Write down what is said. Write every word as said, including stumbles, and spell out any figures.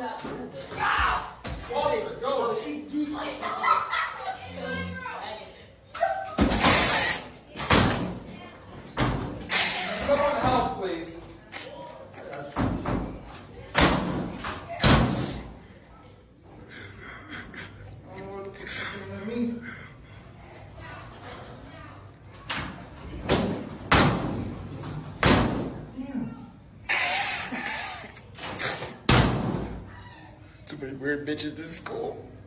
not moving. Walter, go. She deep. Someone help, please. Too many weird bitches in school.